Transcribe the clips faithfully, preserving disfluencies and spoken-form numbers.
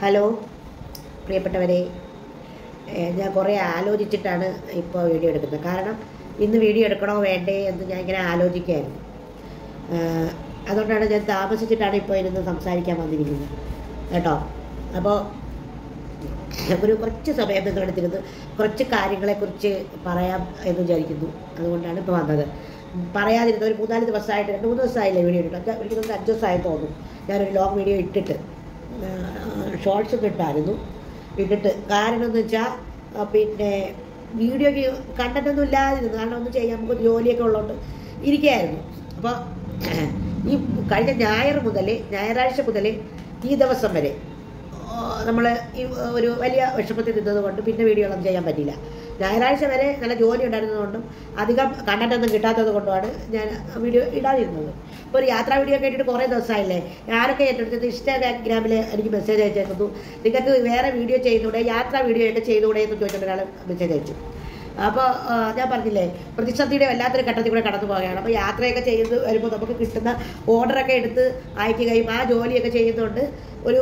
Hello പ്രിയപ്പെട്ടവരെ, ഞാൻ കുറേ ആലോചിച്ചിട്ടാണ് ഇപ്പോൾ വീഡിയോ എടുക്കുന്നത്. കാരണം ഇന്ന് വീഡിയോ എടുക്കണോ വേണ്ടേ എന്ന് ഞാൻ ഇങ്ങനെ ആലോചിക്കുകയായിരുന്നു. അതുകൊണ്ടാണ് ഞാൻ താമസിച്ചിട്ടാണ് ഇപ്പോൾ ഇരുന്ന് സംസാരിക്കാൻ വന്നിരിക്കുന്നത് കേട്ടോ. അപ്പോൾ ഒരു കുറച്ച് സമയം നിങ്ങളെടുത്തിരുന്ന് കുറച്ച് കാര്യങ്ങളെക്കുറിച്ച് പറയാം എന്ന് വിചാരിക്കുന്നു. അതുകൊണ്ടാണ് ഇപ്പോൾ വന്നത്. പറയാതിരുന്നത് ഒരു മൂന്നാല് ദിവസമായിട്ട്, രണ്ട് മൂന്ന് ദിവസമായില്ലേ വീഡിയോ ഇട്ടിട്ട്, എനിക്ക് തോന്നുന്നു അഞ്ച് ദിവസമായി തോന്നുന്നു ഞാനൊരു ലോങ് വീഡിയോ ഇട്ടിട്ട്. ഷോർട്സ് ഒക്കെ ഇട്ടായിരുന്നു ഇട്ടിട്ട്. കാരണം എന്ന് വെച്ചാൽ പിന്നെ വീഡിയോയ്ക്ക് കണ്ടൻറ്റൊന്നും ഇല്ലാതിരുന്നു. കാരണം ഒന്നും ചെയ്യാൻ നമുക്ക് ജോലിയൊക്കെ ഉള്ളതുകൊണ്ട് ഇരിക്കുകയായിരുന്നു. അപ്പോൾ ഈ കഴിഞ്ഞ ഞായർ മുതൽ ഞായറാഴ്ച മുതൽ ഈ ദിവസം വരെ നമ്മൾ ഈ ഒരു വലിയ വിഷമത്തിൽ നിന്നതുകൊണ്ട് പിന്നെ വീഡിയോകളൊന്നും ചെയ്യാൻ പറ്റിയില്ല. ഞായറാഴ്ച വരെ നല്ല ജോലി ഉണ്ടായിരുന്നതുകൊണ്ടും അധികം കണ്ടൻറ്റൊന്നും കിട്ടാത്തത് കൊണ്ടുമാണ് ഞാൻ വീഡിയോ ഇടാതിരുന്നത്. ഇപ്പോൾ ഒരു യാത്രാ വീഡിയോ ഒക്കെ ഇട്ടിട്ട് കുറേ ദിവസമായില്ലേ. ഞാനൊക്കെ ഏറ്റെടുത്തത് ഇൻസ്റ്റാഗ്രാമിൽ എനിക്ക് മെസ്സേജ് അയച്ചേക്കുന്നു, നിങ്ങൾക്ക് വേറെ വീഡിയോ ചെയ്തുകൂടെ, യാത്രാ വീഡിയോ ആയിട്ട് ചെയ്തുകൂടെ എന്ന് ചോദിച്ചുകൊണ്ട് ഒരാൾ മെസ്സേജ് അയച്ചു. അപ്പോൾ ഞാൻ പറഞ്ഞില്ലേ, പ്രതിസന്ധിയുടെ വല്ലാത്തൊരു ഘട്ടത്തിൽ കൂടെ കടന്നു പോവുകയാണ്. അപ്പോൾ യാത്രയൊക്കെ ചെയ്ത് വരുമ്പോൾ നമുക്ക് കിട്ടുന്ന ഓർഡറൊക്കെ എടുത്ത് അയക്കുകയും ആ ജോലിയൊക്കെ ചെയ്യുന്നതുകൊണ്ട് ഒരു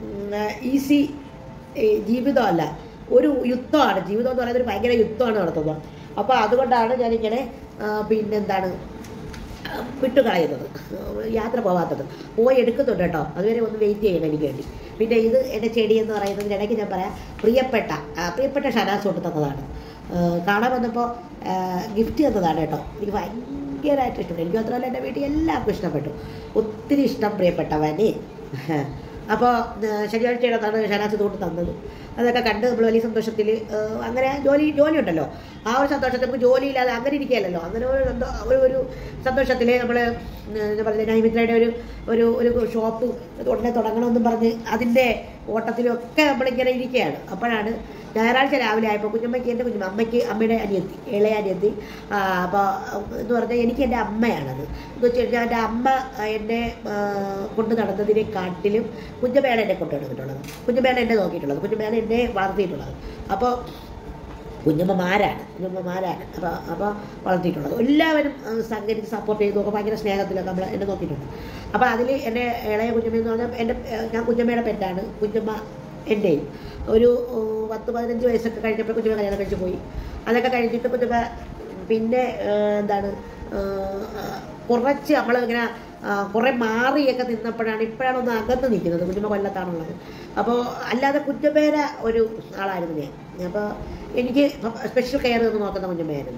ഈസി ജീവിതമല്ല, ഒരു യുദ്ധമാണ്. ജീവിതം എന്ന് പറയുന്നത് ഒരു ഭയങ്കര യുദ്ധമാണ് നടത്തുന്നത്. അപ്പോൾ അതുകൊണ്ടാണ് ഞാനിങ്ങനെ പിന്നെന്താണ് വിട്ടുകളയുന്നത്, യാത്ര പോകാത്തത്. പോയി എടുക്കുന്നുണ്ട് കേട്ടോ, അതുവരെ ഒന്ന് വെയിറ്റ് ചെയ്യണം എനിക്ക് വേണ്ടി. പിന്നെ ഇത് എൻ്റെ ചെടി എന്ന് പറയുന്നതിനിടയ്ക്ക് ഞാൻ പറയാം, പ്രിയപ്പെട്ട പ്രിയപ്പെട്ട ഷനാസ് കൊണ്ട് തന്നതാണ്. കാണാൻ വന്നപ്പോൾ ഗിഫ്റ്റ് തന്നതാണ് കേട്ടോ. എനിക്ക് ഭയങ്കരമായിട്ട് ഇഷ്ടപ്പെട്ടു. എനിക്ക് മാത്രമല്ല എൻ്റെ വീട്ടിൽ എല്ലാവർക്കും ഇഷ്ടപ്പെട്ടു, ഒത്തിരി ഇഷ്ടം പ്രിയപ്പെട്ടവനെ. അപ്പോൾ ശനിയാഴ്ചയുടെതാണ് ഷനാസ് കൊണ്ട് തന്നത്. അതൊക്കെ കണ്ട് നമ്മൾ വലിയ സന്തോഷത്തിൽ അങ്ങനെ ജോലി ജോലി ഉണ്ടല്ലോ, ആ ഒരു സന്തോഷത്തിൽ നമുക്ക് ജോലിയില്ലാതെ അങ്ങനെ ഇരിക്കുകയല്ലോ. അങ്ങനെ ഒരു ഒരു ഒരു സന്തോഷത്തിൽ നമ്മൾ എന്താ പറയുക, നൈമിത്രയുടെ ഒരു ഒരു ഒരു ഷോപ്പ് ഉടനെ തുടങ്ങണമെന്നും പറഞ്ഞ് അതിൻ്റെ ഓട്ടത്തിലൊക്കെ നമ്മളിങ്ങനെ ഇരിക്കുകയാണ്. അപ്പോഴാണ് ഞായറാഴ്ച രാവിലെ ആയപ്പോൾ കുഞ്ഞമ്മയ്ക്ക്, എൻ്റെ കുഞ്ഞമ്മ അമ്മയ്ക്ക് അമ്മയുടെ അനിയത്തി, ഇളയ അനിയത്തി. അപ്പോൾ എന്ന് പറഞ്ഞാൽ എനിക്ക് എൻ്റെ അമ്മയാണത്. എന്ന് വെച്ച് കഴിഞ്ഞാൽ എൻ്റെ അമ്മ എന്നെ കൊണ്ട് നടന്നതിനെക്കാട്ടിലും കുഞ്ഞമ്മയാണ് എന്നെ കൊണ്ടു നടന്നിട്ടുള്ളത്, കുഞ്ഞമ്മയാണ് എന്നെ നോക്കിയിട്ടുള്ളത്, കുഞ്ഞമ്മയാണ് എന്നെ വളർത്തിയിട്ടുള്ളത്. അപ്പോൾ കുഞ്ഞമ്മമാരാണ് കുഞ്ഞമ്മമാരാണ് അപ്പോൾ അപ്പോൾ വളർത്തിയിട്ടുള്ളത്. എല്ലാവരും സംഘടിച്ച് സപ്പോർട്ട് ചെയ്തു, ഒക്കെ ഭയങ്കര സ്നേഹത്തിലൊക്കെ നമ്മൾ എന്നെ നോക്കിയിട്ടുണ്ട്. അപ്പോൾ അതിൽ എൻ്റെ ഇളയ കുഞ്ഞമ്മയെന്ന് പറഞ്ഞാൽ എൻ്റെ ഞാൻ കുഞ്ഞമ്മയുടെ പെറ്റാണ്. കുഞ്ഞമ്മ എൻ്റെയും ഒരു പത്ത് പതിനഞ്ച് വയസ്സൊക്കെ കഴിഞ്ഞപ്പോൾ കുഞ്ഞമ്മ കല്യാണം കഴിച്ച് പോയി. അതൊക്കെ കഴിഞ്ഞിട്ട് കുഞ്ഞമ്മ പിന്നെ എന്താണ് കുറച്ച് നമ്മൾ ഇങ്ങനെ കുറേ മാറിയൊക്കെ നിന്നപ്പോഴാണ് ഇപ്പോഴാണ് ഒന്ന് അകന്ന് നിൽക്കുന്നത്. കുഞ്ഞമ്മ കൊല്ലത്താണുള്ളത്. അപ്പോൾ അല്ലാതെ കുഞ്ഞമ്മേരെ ഒരു ആളായിരുന്നു ഞാൻ. അപ്പോൾ എനിക്ക് സ്പെഷ്യൽ കെയർ എന്ന് നോക്കുന്ന കുഞ്ഞമ്മയായിരുന്നു.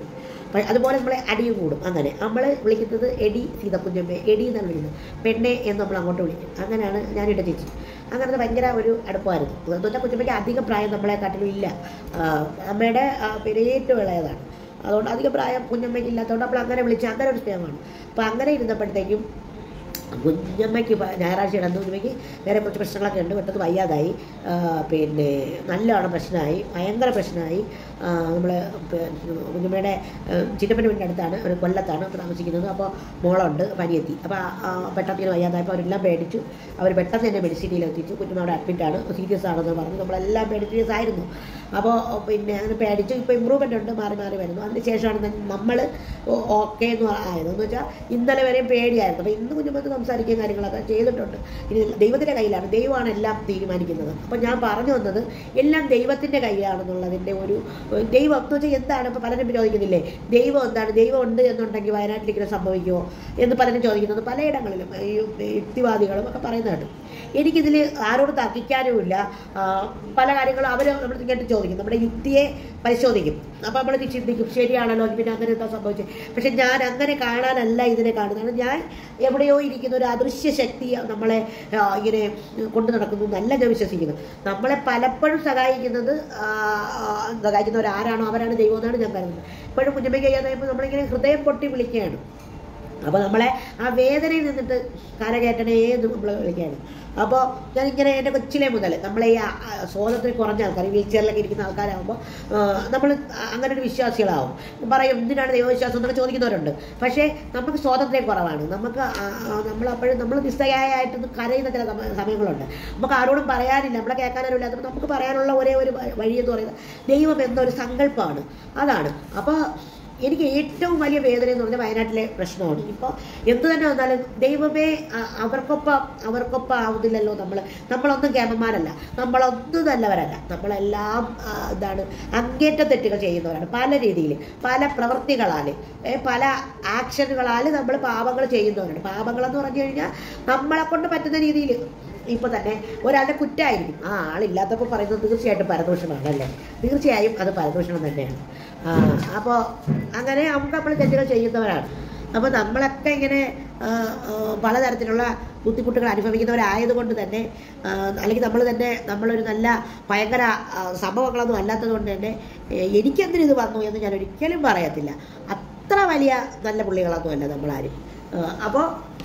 അതുപോലെ നമ്മളെ അടിയും കൂടും. അങ്ങനെ നമ്മൾ വിളിക്കുന്നത് എടി സീത കുഞ്ഞമ്മ, എടി എന്നാണ് വിളിക്കുന്നത്, പെണ്ണെ എന്ന് നമ്മൾ അങ്ങോട്ട് വിളിക്കും. അങ്ങനെയാണ് ഞാനിട്ട് ചേച്ചി. അങ്ങനത്തെ ഭയങ്കര ഒരു അടുപ്പമായിരുന്നു. എന്ന് വെച്ചാൽ കുഞ്ഞമ്മയ്ക്ക് അധികം പ്രായം നമ്മളെക്കാട്ടിലും ഇല്ല. അമ്മയുടെ പിന്നെ ഏറ്റവും ഇളയതാണ്. അതുകൊണ്ട് അധികം പ്രായം കുഞ്ഞമ്മയ്ക്ക് ഇല്ലാത്തതുകൊണ്ട് നമ്മൾ അങ്ങനെ വിളിച്ച് അങ്ങനെ ഒരു സ്നേഹമാണ്. അപ്പോൾ അങ്ങനെ ഇരുന്നപ്പോഴത്തേക്കും കുഞ്ഞമ്മയ്ക്ക് ഞായറാഴ്ച ഇടന്നു. കുഞ്ഞമ്മയ്ക്ക് വേറെ കുറച്ച് പ്രശ്നങ്ങളൊക്കെ ഉണ്ട്. പെട്ടെന്ന് വയ്യാതായി, പിന്നെ നല്ലോണം പ്രശ്നമായി, ഭയങ്കര പ്രശ്നമായി. നമ്മൾ കുഞ്ഞമ്മയുടെ ചിറ്റപ്പൻ്റെ വീടിൻ്റെ അടുത്താണ്, ഒരു കൊല്ലത്താണ് താമസിക്കുന്നത്. അപ്പോൾ മോളുണ്ട്, പനിയെത്തി. അപ്പോൾ പെട്ടെന്ന് ഇങ്ങനെ വയ്യാതായപ്പോൾ അവരെല്ലാം പേടിച്ചു. അവർ പെട്ടെന്ന് തന്നെ മെഡിസിനിൽ എത്തിച്ചു. കുഞ്ഞമ്മ അവിടെ അഡ്മിറ്റാണ്, സീരിയസ് ആണെന്ന് പറഞ്ഞു. നമ്മളെല്ലാം പേടി സീരിയസ് ആയിരുന്നു. അപ്പോൾ പിന്നെ അങ്ങനെ പേടിച്ചു. ഇപ്പോൾ ഇമ്പ്രൂവ്മെൻ്റ് ഉണ്ട്, മാറി മാറി വരുന്നു. അതിന് ശേഷമാണ് നമ്മൾ ഓക്കെ എന്ന് ആയത്. എന്ന് വെച്ചാൽ ഇന്നലെ വരെയും പേടിയായിരുന്നു. അപ്പോൾ ഇന്ന് കുഞ്ഞമ്മക്ക് സംസാരിക്കുകയും കാര്യങ്ങളൊക്കെ ചെയ്തിട്ടുണ്ട്. ഇനി ദൈവത്തിൻ്റെ കയ്യിലാണ്, ദൈവമാണ് എല്ലാം തീരുമാനിക്കുന്നത്. അപ്പോൾ ഞാൻ പറഞ്ഞു വന്നത് എല്ലാം ദൈവത്തിൻ്റെ കയ്യിലാണെന്നുള്ളതിൻ്റെ ഒരു ദൈവം എന്ന് വെച്ചാൽ എന്താണ്. ഇപ്പോൾ പലരും ചോദിക്കുന്നില്ലേ, ദൈവം എന്താണ്, ദൈവം ഉണ്ട് എന്നുണ്ടെങ്കിൽ വയനാട്ടിലിങ്ങനെ സംഭവിക്കുമോ എന്ന് പലരും ചോദിക്കുന്നത്. പലയിടങ്ങളിലും ഈ യുക്തിവാദികളും ഒക്കെ പറയുന്നതായിട്ട് എനിക്കിതിൽ ആരോട് തർക്കിക്കാനുമില്ല. പല കാര്യങ്ങളും അവർ നമ്മൾ കേട്ട് ചോദിക്കും, നമ്മുടെ യുക്തിയെ പരിശോധിക്കും. അപ്പോൾ നമ്മൾ ചിന്തിക്കും, ശരിയാണല്ലോ, പിന്നെ അങ്ങനെ എന്താ സംഭവിച്ചത്. പക്ഷെ ഞാൻ അങ്ങനെ കാണാനല്ല ഇതിനെ കാണുന്നത്. ഞാൻ എവിടെയോ ഇരിക്കുന്ന ഒരു അദൃശ്യ ശക്തി നമ്മളെ ഇങ്ങനെ കൊണ്ടു നടക്കുന്നു എന്നല്ല ഞാൻ വിശ്വസിക്കുന്നത്. നമ്മളെ പലപ്പോഴും സഹായിക്കുന്നത് സഹായിക്കുന്നവരാരാണോ അവരാണ് ദൈവം എന്നാണ് ഞാൻ കരുതുന്നത്. ഇപ്പോഴും കുഞ്ഞമ്മയ്ക്ക് കഴിയാതായപ്പോൾ നമ്മളിങ്ങനെ ഹൃദയം പൊട്ടി വിളിക്കുകയാണ്. അപ്പോൾ നമ്മളെ ആ വേദനയിൽ നിന്നിട്ട് കരകയറ്റണേ എന്ന് നമ്മൾ വിളിക്കുകയാണ്. അപ്പോൾ ഞാനിങ്ങനെ എൻ്റെ കൊച്ചിലെ മുതൽ നമ്മളെ ഈ സ്വാതന്ത്ര്യം കുറഞ്ഞ ആൾക്കാർ, വീൽ ചെയറിലൊക്കെ ഇരിക്കുന്ന ആൾക്കാരാകുമ്പോൾ നമ്മൾ അങ്ങനെ ഒരു വിശ്വാസികളാവും. പറയും എന്തിനാണ് ദൈവവിശ്വാസം എന്നൊക്കെ ചോദിക്കുന്നവരുണ്ട്. പക്ഷേ നമുക്ക് സ്വാതന്ത്ര്യം കുറവാണ്. നമുക്ക് നമ്മളപ്പോഴും നമ്മൾ നിസ്സഹായമായിട്ടൊന്ന് കരയുന്ന ചില സമയങ്ങളുണ്ട്. നമുക്ക് ആരോടും പറയാനില്ല, നമ്മളെ കേൾക്കാനും ഇല്ലാത്തപ്പോൾ നമുക്ക് പറയാനുള്ള ഒരേ ഒരു വഴി എന്ന് പറയുന്നത് ദൈവം എന്നൊരു സങ്കല്പമാണ്. അതാണ്. അപ്പോൾ എനിക്ക് ഏറ്റവും വലിയ വേദന എന്ന് പറഞ്ഞാൽ വയനാട്ടിലെ പ്രശ്നമാണ്. ഇപ്പോൾ എന്തു തന്നെ വന്നാലും ദൈവമേ അവർക്കൊപ്പം അവർക്കൊപ്പം ആവുന്നില്ലല്ലോ. നമ്മൾ നമ്മളൊന്നും കേമന്മാരല്ല, നമ്മളൊന്നും നല്ലവരല്ല. നമ്മളെല്ലാം എന്താണ് അങ്ങേറ്റ തെറ്റുകൾ ചെയ്യുന്നവരാണ്. പല രീതിയിൽ, പല പ്രവൃത്തികളാൽ, പല ആക്ഷനുകളാൽ നമ്മൾ പാപങ്ങൾ ചെയ്യുന്നവരാണ്. പാപങ്ങളെന്ന് പറഞ്ഞു കഴിഞ്ഞാൽ നമ്മളെ കൊണ്ട് പറ്റുന്ന രീതിയിൽ. ഇപ്പൊ തന്നെ ഒരാളുടെ കുറ്റമായിരിക്കും, ആ ആളില്ലാത്തപ്പോൾ പറയുന്നത് തീർച്ചയായിട്ടും പരദൂഷണമാണല്ലേ, തീർച്ചയായും അത് പരദൂഷണം തന്നെയാണ്. അപ്പോൾ അങ്ങനെ നമുക്ക് നമ്മൾ തെറ്റുകൾ ചെയ്യുന്നവരാണ്. അപ്പോൾ നമ്മളൊക്കെ ഇങ്ങനെ പലതരത്തിലുള്ള ബുദ്ധിമുട്ടുകൾ അനുഭവിക്കുന്നവരായതുകൊണ്ട് തന്നെ, അല്ലെങ്കിൽ നമ്മൾ തന്നെ നമ്മളൊരു നല്ല ഭയങ്കര സംഭവങ്ങളൊന്നും അല്ലാത്തത് കൊണ്ട് തന്നെ എനിക്കെന്തിനും ഇത് വന്നു എന്ന് ഞാൻ ഒരിക്കലും പറയത്തില്ല. അത്ര വലിയ നല്ല പുള്ളികളൊന്നും അല്ല നമ്മളാരും. അപ്പോൾ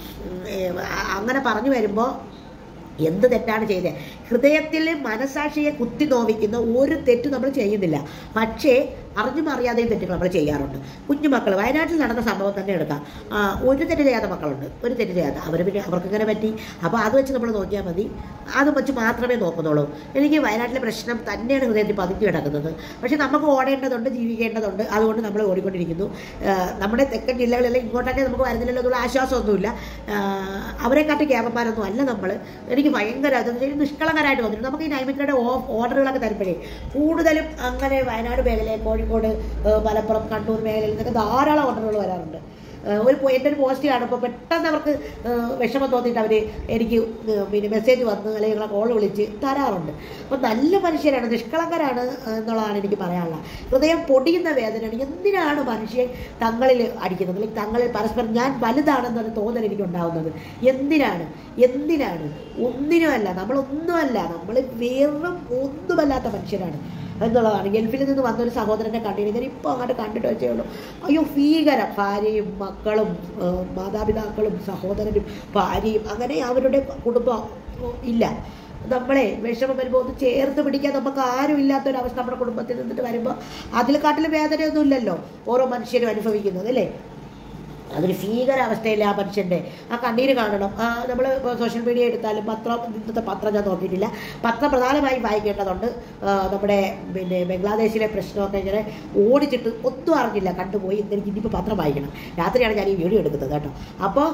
അങ്ങനെ പറഞ്ഞു വരുമ്പോൾ എന്ത് തെറ്റാണ് ചെയ്തത്? ഹൃദയത്തിൽ മനസാക്ഷിയെ കുത്തി നോവിക്കുന്ന ഒരു തെറ്റ് നമ്മൾ ചെയ്യുന്നില്ല. പക്ഷേ അറിഞ്ഞും അറിയാതെയും തെറ്റുകൾ നമ്മൾ ചെയ്യാറുണ്ട്. കുഞ്ഞുമക്കൾ, വയനാട്ടിൽ നടന്ന സംഭവം തന്നെ എടുക്കാം. ഒരു തെറ്റ് ചെയ്യാത്ത മക്കളുണ്ട്, ഒരു തെറ്റ് ചെയ്യാത്ത. അവർ പിന്നെ അവർക്കിങ്ങനെ പറ്റി. അപ്പോൾ അത് വെച്ച് നമ്മൾ നോക്കിയാൽ മതി, അത് വെച്ച് മാത്രമേ നോക്കുന്നുള്ളൂ. എനിക്ക് വയനാട്ടിലെ പ്രശ്നം തന്നെയാണ് ഹൃദയത്തിൽ പതിഞ്ഞു കിടക്കുന്നത്. പക്ഷേ നമുക്ക് ഓടേണ്ടതുണ്ട്, ജീവിക്കേണ്ടതുണ്ട്. അതുകൊണ്ട് നമ്മൾ ഓടിക്കൊണ്ടിരിക്കുന്നു. നമ്മുടെ തെക്കൻ ജില്ലകളിലെല്ലാം ഇങ്ങോട്ടൊക്കെ നമുക്ക് വരുന്നില്ലല്ലോ എന്നുള്ള ആശ്വാസമൊന്നുമില്ല. അവരെക്കാട്ടി ക്യാമ്പന്മാരൊന്നും അല്ല നമ്മൾ. എനിക്ക് ഭയങ്കര നിഷ്കളങ്കരായിട്ട് വന്നിട്ടുണ്ട്. നമുക്ക് ഈ നൈമിത്രയുടെ ഓർഡറുകളൊക്കെ തരുമ്പോഴേ കൂടുതലും അങ്ങനെ വയനാട് മേഖലയിൽ, കോഴിക്കോട്, മലപ്പുറം, കണ്ണൂർ മേഖലയിൽ നിന്നൊക്കെ ധാരാളം ഓർഡറുകൾ വരാറുണ്ട്. ഒരു എൻ്റെ ഒരു പോസ്റ്റ് കാണുമ്പോൾ പെട്ടെന്ന് അവർക്ക് വിഷമം തോന്നിയിട്ട് അവർ എനിക്ക് പിന്നെ മെസ്സേജ് വന്ന് അല്ലെങ്കിൽ കോൾ വിളിച്ച് തരാറുണ്ട്. അപ്പോൾ നല്ല മനുഷ്യരാണ്, നിഷ്കളങ്കരാണ് എന്നുള്ളതാണ് എനിക്ക് പറയാനുള്ളത്. ഹൃദയം പൊടിയുന്ന വേദനയാണ്. എന്തിനാണ് മനുഷ്യൻ തങ്ങളിൽ അടിക്കുന്നത്, അല്ലെങ്കിൽ തങ്ങളിൽ പരസ്പരം ഞാൻ വലുതാണെന്നൊരു തോന്നൽ എനിക്കുണ്ടാവുന്നത്? എന്തിനാണ് എന്തിനാണ് ഒന്നിനുമല്ല, നമ്മളൊന്നുമല്ല, നമ്മൾ വെറും ഒന്നുമല്ലാത്ത മനുഷ്യരാണ് എന്നുള്ളതാണ്. ഗൾഫിൽ നിന്ന് വന്നൊരു സഹോദരനെ കണ്ടിരുന്നു. ഞാൻ ഇപ്പോൾ അങ്ങോട്ട് കണ്ടിട്ട് വെച്ചേ ഉള്ളൂ. അയ്യോ ഭീകരം. ഭാര്യയും മക്കളും മാതാപിതാക്കളും സഹോദരനും ഭാര്യയും അങ്ങനെ അവരുടെ കുടുംബം ഇല്ല. നമ്മളെ വിഷമം വരുമ്പോൾ ഒന്ന് ചേർത്ത് പിടിക്കാൻ നമുക്ക് ആരും ഇല്ലാത്തൊരവസ്ഥ നമ്മുടെ കുടുംബത്തിൽ നിന്നിട്ട് വരുമ്പോൾ അതിൽ വേദനയൊന്നും ഇല്ലല്ലോ ഓരോ മനുഷ്യരും അനുഭവിക്കുന്നത്, അല്ലേ? അതൊരു ഭീകരാവസ്ഥയില്ല ആ മനുഷ്യൻ്റെ. ആ കണ്ണീര് കാണണം. നമ്മൾ സോഷ്യൽ മീഡിയ എടുത്താലും പത്രം, ഇന്നത്തെ പത്രം ഞാൻ നോക്കിയിട്ടില്ല, പത്രം പ്രധാനമായും വായിക്കേണ്ടതുണ്ട്. നമ്മുടെ പിന്നെ ബംഗ്ലാദേശിലെ പ്രശ്നമൊക്കെ ഇങ്ങനെ ഓടിച്ചിട്ട് ഒന്നും അറിഞ്ഞില്ല, കണ്ടുപോയി. എനിക്ക് ഇനിയിപ്പോൾ പത്രം വായിക്കണം. രാത്രിയാണ് ഞാൻ ഈ വീഡിയോ എടുക്കുന്നത് കേട്ടോ. അപ്പോൾ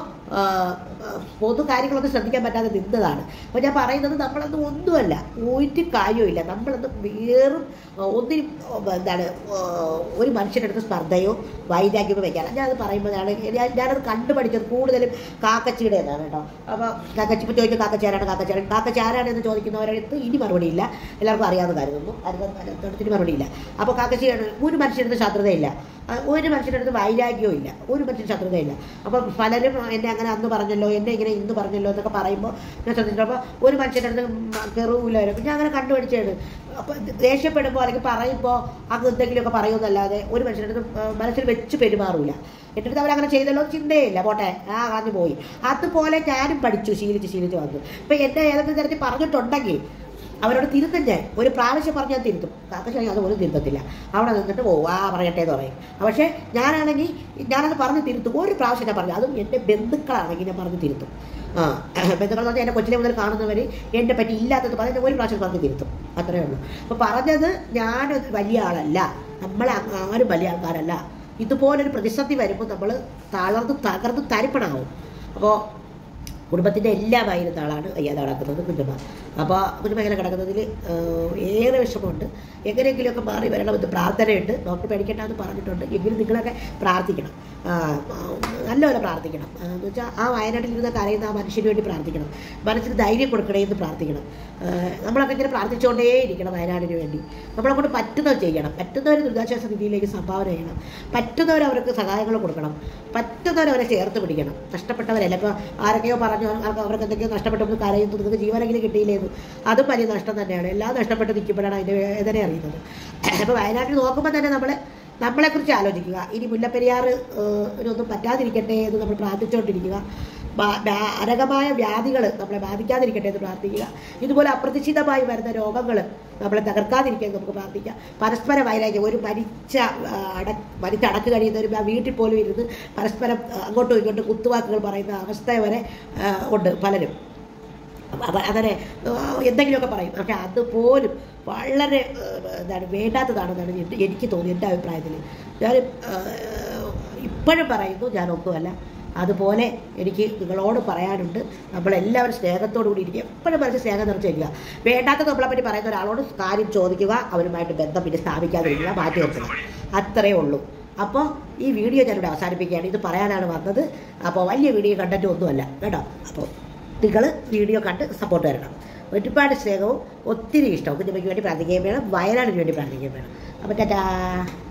പൊതു കാര്യങ്ങളൊന്നും ശ്രദ്ധിക്കാൻ പറ്റാതെ നിന്നതാണ്. അപ്പോൾ ഞാൻ പറയുന്നത് നമ്മളൊന്നും ഒന്നുമല്ല, ഒരു കാര്യമില്ല. നമ്മളൊന്നും വേറും ഒന്നിനും എന്താണ് ഒരു മനുഷ്യൻ്റെ അടുത്ത് സ്പർദ്ധയോ വൈരാഗ്യമോ വയ്ക്കാനല്ല. ഞാനത് പറയുമ്പോഴാണ് ഞാൻ ഞാനത് കണ്ടുപഠിച്ചത് കൂടുതലും കാക്കച്ചിയുടെ എന്നാണ് കേട്ടോ. അപ്പോൾ കാക്കച്ചി ഇപ്പോൾ ചോദിക്കും കാക്കച്ചാരാണ് കാക്കച്ചാരൻ കാക്കച്ചാരാണെന്ന് ചോദിക്കുന്നവരടുത്ത് ഇനി മറുപടിയില്ല, എല്ലാവർക്കും അറിയാവുന്ന കരുതുന്നു, അടുത്തിന് മറുപടിയില്ല. അപ്പോൾ കാക്കച്ചിയാണ് ഒരു മനുഷ്യരുടെ ശത്രുതയില്ല, ഒരു മനുഷ്യൻ്റെ അടുത്ത് വൈരാഗ്യവും ഇല്ല, ഒരു മനുഷ്യൻ ശത്രുതയില്ല. അപ്പം പലരും എന്നെ അങ്ങനെ അന്ന് പറഞ്ഞല്ലോ, എന്നെ ഇങ്ങനെ ഇന്ന് പറഞ്ഞല്ലോ എന്നൊക്കെ പറയുമ്പോൾ ഞാൻ ശ്രദ്ധിച്ചു. അപ്പോൾ ഒരു മനുഷ്യൻ്റെ അടുത്ത് കെറുവില്ല വരും. ഞാൻ അങ്ങനെ കണ്ടുപിടിച്ചാണ്. അപ്പോൾ ദേഷ്യപ്പെടുമ്പോൾ അല്ലെങ്കിൽ പറയുമ്പോൾ അങ്ങ് എന്തെങ്കിലുമൊക്കെ പറയുമെന്നല്ലാതെ ഒരു മനുഷ്യൻ്റെ അടുത്ത് മനസ്സിൽ വെച്ച് പെരുമാറൂല. എൻ്റെ അടുത്ത് അവരങ്ങനെ ചെയ്തല്ലോ ചിന്തയില്ല, പോട്ടെ ആ കളഞ്ഞു പോയി. അതുപോലെ ഞാനും പഠിച്ചു, ശീലിച്ച് ശീലിച്ച് വന്നു. ഇപ്പം എന്നെ ഏതെങ്കിലും തരത്തിൽ പറഞ്ഞിട്ടുണ്ടെങ്കിൽ അവരോട് തിരുത്തും. ഞാൻ ഒരു പ്രാവശ്യം പറഞ്ഞാൽ തിരുത്തും. കാക്കശാലി അതുപോലും തിരുത്തത്തില്ല, അവിടെ നിന്നിട്ട് പോകും, ആ പറയട്ടെ എന്ന് പറയും. പക്ഷേ ഞാനാണെങ്കിൽ ഞാനത് പറഞ്ഞ് തിരുത്തും. ഒരു പ്രാവശ്യം ഞാൻ പറഞ്ഞു, അതും എൻ്റെ ബന്ധുക്കളാണെങ്കിൽ ഞാൻ പറഞ്ഞ് തിരുത്തും. ആ ബന്ധുക്കൾ എന്ന് പറഞ്ഞാൽ എൻ്റെ കൊച്ചിലെ മുതൽ കാണുന്നവർ എന്നെ പറ്റി ഇല്ലാത്തത് പറഞ്ഞ് ഒരു പ്രാവശ്യം പറഞ്ഞ് തിരുത്തും, അത്രയേ ഉള്ളൂ. അപ്പോൾ പറഞ്ഞത് ഞാനൊരു വലിയ ആളല്ല, നമ്മൾ ആരും വലിയ ആൾക്കാരല്ല. ഇതുപോലൊരു പ്രതിസന്ധി വരുമ്പോൾ നമ്മൾ തളർന്ന് തകർന്ന് തരിപ്പണാവും. അപ്പോൾ കുടുംബത്തിൻ്റെ എല്ലാമായിരുന്ന ആളാണ് വയ്യാതെ കിടക്കുന്നത് കുഞ്ഞമ്മ. അപ്പോൾ കുഞ്ഞമ്മ ഇങ്ങനെ കിടക്കുന്നതിൽ ഏറെ വിഷമമുണ്ട്. എങ്ങനെയെങ്കിലുമൊക്കെ മാറി വരണമെന്ന് പ്രാർത്ഥനയുണ്ട്. ഡോക്ടർ പേടിക്കേണ്ടെന്ന് പറഞ്ഞിട്ടുണ്ട്. എങ്കിലും നിങ്ങളൊക്കെ പ്രാർത്ഥിക്കണം, നല്ലപോലെ പ്രാർത്ഥിക്കണം. എന്ന് വെച്ചാൽ ആ വയനാട്ടിൽ ഇരുന്ന കരയുന്ന ആ മനുഷ്യന് വേണ്ടി പ്രാർത്ഥിക്കണം, മനസ്സിന് ധൈര്യം കൊടുക്കണേ എന്ന് പ്രാർത്ഥിക്കണം. നമ്മളൊക്കെ ഇങ്ങനെ പ്രാർത്ഥിച്ചുകൊണ്ടേ ഇരിക്കണം വയനാടിന് വേണ്ടി. നമ്മളെ കൊണ്ട് പറ്റുന്നത് ചെയ്യണം. പറ്റുന്നവർ ദുരിതാശ്വാസ നിധിയിലേക്ക് സംഭാവന ചെയ്യണം, പറ്റുന്നവർ അവർക്ക് സഹായങ്ങൾ കൊടുക്കണം, പറ്റുന്നവർ അവരെ ചേർത്ത് പിടിക്കണം. നഷ്ടപ്പെട്ടവരല്ല. ഇപ്പോൾ ആരൊക്കെയോ പറഞ്ഞു അവർക്ക് എന്തൊക്കെയോ നഷ്ടപ്പെട്ടപ്പോൾ കരയുന്നു, നിങ്ങൾക്ക് ജീവനെങ്കിലും കിട്ടിയില്ലേന്ന്. അതും വലിയ നഷ്ടം തന്നെയാണ്. എല്ലാം നഷ്ടപ്പെട്ട് നിൽക്കുമ്പോഴാണ് അതിൻ്റെ വേദന അറിയുന്നത്. അപ്പോൾ വയനാട്ടിൽ നോക്കുമ്പോൾ തന്നെ നമ്മൾ നമ്മളെക്കുറിച്ച് ആലോചിക്കുക. ഇനി മുല്ലപ്പെരിയാർ ഒന്നും പറ്റാതിരിക്കട്ടെ എന്ന് നമ്മൾ പ്രാർത്ഥിച്ചുകൊണ്ടിരിക്കുക. അരകമായ വ്യാധികൾ നമ്മളെ ബാധിക്കാതിരിക്കട്ടെ എന്ന് പ്രാർത്ഥിക്കുക. ഇതുപോലെ അപ്രതീക്ഷിതമായി വരുന്ന രോഗങ്ങൾ നമ്മളെ തകർക്കാതിരിക്കാൻ നമുക്ക് പ്രാർത്ഥിക്കാം. പരസ്പര വൈരാഗ്യം, ഒരു മരിച്ച അട മരിച്ചടക്ക് കഴിയുന്നവർ ആ വീട്ടിൽ പോലും ഇരുന്ന് പരസ്പരം അങ്ങോട്ടും ഇങ്ങോട്ടും കുത്തുവാക്കുകൾ പറയുന്ന അവസ്ഥ വരെ ഉണ്ട് പലരും. അങ്ങനെ എന്തെങ്കിലുമൊക്കെ പറയും. പക്ഷെ അതുപോലും വളരെ എന്താണ് വേണ്ടാത്തതാണെന്നാണ് എനിക്ക് തോന്നി. എൻ്റെ അഭിപ്രായത്തിൽ ഞാൻ ഇപ്പോഴും പറയുന്നു, ഞാനൊന്നുമല്ല. അതുപോലെ എനിക്ക് നിങ്ങളോട് പറയാനുണ്ട്, നമ്മളെല്ലാവരും സ്നേഹത്തോടു കൂടി ഇരിക്കുക, എപ്പോഴും മനസ്സിൽ സ്നേഹം നിറച്ച് വയ്ക്കുക. വേണ്ടാത്ത നമ്മളെപ്പറ്റി പറയുന്ന ഒരാളോട് കാര്യം ചോദിക്കുക, അവരുമായിട്ട് ബന്ധം പിന്നെ സ്ഥാപിക്കാതിരിക്കുക, മാറ്റി നിർത്തുക, അത്രയേ ഉള്ളൂ. അപ്പോൾ ഈ വീഡിയോ ഞാനിവിടെ അവസാനിപ്പിക്കുകയാണ്. ഇത് പറയാനാണ് വന്നത്. അപ്പോൾ വലിയ വീഡിയോ കണ്ടൻറ്റും ഒന്നുമല്ല കേട്ടോ. അപ്പോൾ നിങ്ങൾ വീഡിയോ കണ്ട് സപ്പോർട്ട് തരണം. ഒരുപാട് സ്നേഹവും ഒത്തിരി ഇഷ്ടവും കുഞ്ഞമ്മയ്ക്ക് വേണ്ടി പ്രാർത്ഥിക്കുകയും വേണം, വയനാടിന് വേണ്ടി പ്രാർത്ഥിക്കുകയും വേണം. അപ്പോൾ ടാറ്റാ.